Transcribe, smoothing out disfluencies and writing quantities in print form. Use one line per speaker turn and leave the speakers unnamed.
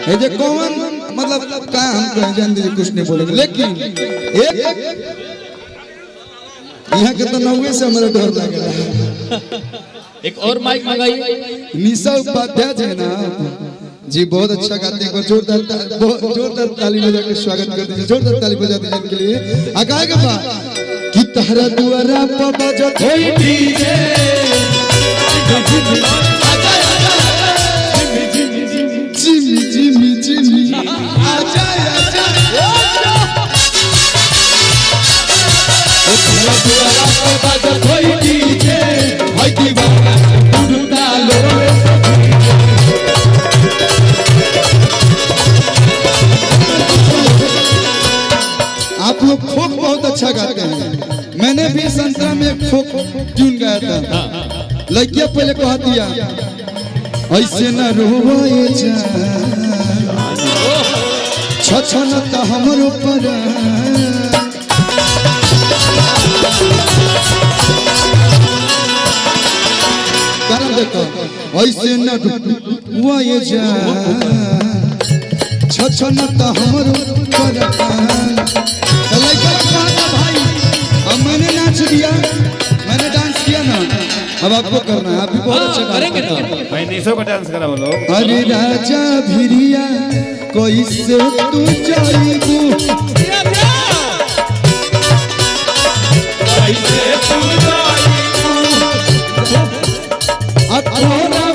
ये कौन मतलब का हम कह जान दीजिए कुछ नहीं बोलेंगे, लेकिन एक यहाँ के तो नौवे से हमारा डर लग रहा है।
एक और माइक मंगाइए।
निशा उपाध्याय है ना जी, बहुत अच्छा गाते हैं। जोरदार ताली बजा के स्वागत कर दीजिए, जोरदार ताली बजा दीजिए इनके लिए। आगे के बाद कि तहरा दुआरा पर बजत होई डीजे, जिमी जिमी जिमी आजा आजा, तहरा दुआरा पर बजत होई डीजे, होई दीवाना टूटा लोरे। आप लोग फोक बहुत अच्छा गाते हैं। मैंने भी संतरा में एक फोक ट्यून गाया था। लड़कियां पहले कह दिया ऐसे न रोए जा छछनता हमरो पर, कारण देखो ऐसे न रोए जा छछनता हमरो पर। भाई अब मैंने नाच दिया, मैंने डांस किया ना, अब आपको करना है। आप भी बहुत अच्छा
करेंगे ना
भाई, निशो का डांस करा बोलो।
अरे राजा भिरिया कैसे तू जाईबू, कैसे तू जाईबू, अथोरा